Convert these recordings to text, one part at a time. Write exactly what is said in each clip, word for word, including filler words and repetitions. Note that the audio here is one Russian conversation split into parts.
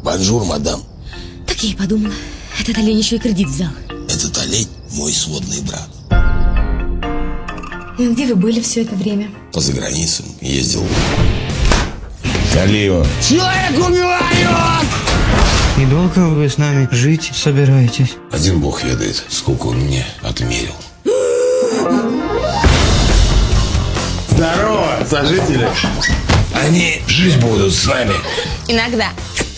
Бонжур, мадам. Так я и подумала. Этот олень еще и кредит взял. Этот олень мой сводный брат. И где вы были все это время? По заграницам ездил. Алиева. Человек убивают! И долго вы с нами жить собираетесь? Один бог ведает, сколько он мне отмерил. Здорово, сожители. Они жить будут с нами. Иногда.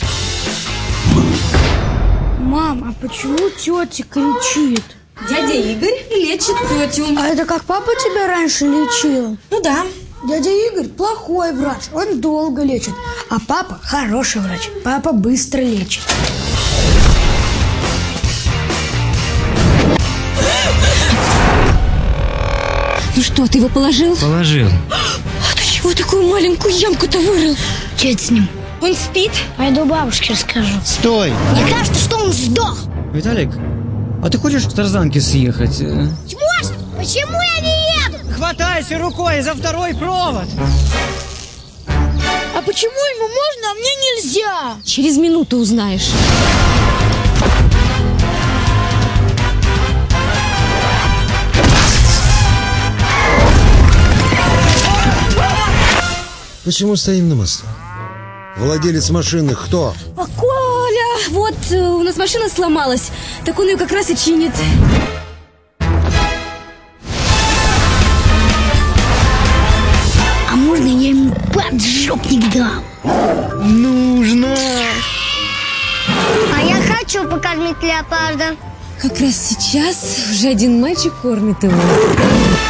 Мам, а почему тетя кричит? Дядя Игорь лечит тетю. А это как папа тебя раньше лечил? Ну да. Дядя Игорь плохой врач, он долго лечит. А папа хороший врач, папа быстро лечит. Ну что, ты его положил? Положил. А ты чего такую маленькую ямку-то вырыл? Че это с ним? Он спит? Пойду бабушке расскажу. Стой! Мне кажется, что он сдох. Виталик, а ты хочешь с тарзанки съехать? Тимош, почему я не еду? Хватайся рукой за второй провод! А почему ему можно, а мне нельзя? Через минуту узнаешь. Почему стоим на мосту? Владелец машины кто? А Коля, вот э, у нас машина сломалась. Так он ее как раз и чинит. А можно я ему поджопник дам? Нужно! А я хочу покормить леопарда. Как раз сейчас уже один мальчик кормит его.